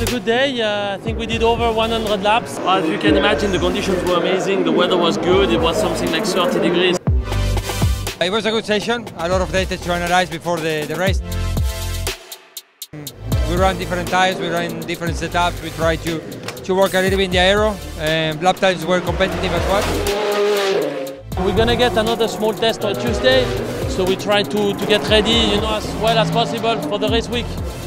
a good day. I think we did over 100 laps. As you can imagine, the conditions were amazing. The weather was good. It was something like 30 degrees. It was a good session. A lot of data to analyze before the race. We ran different tires, we ran different setups. We tried to work a little bit in the aero. Lap times were competitive as well. We're gonna get another small test on Tuesday, so we try to get ready, as well as possible for the race week.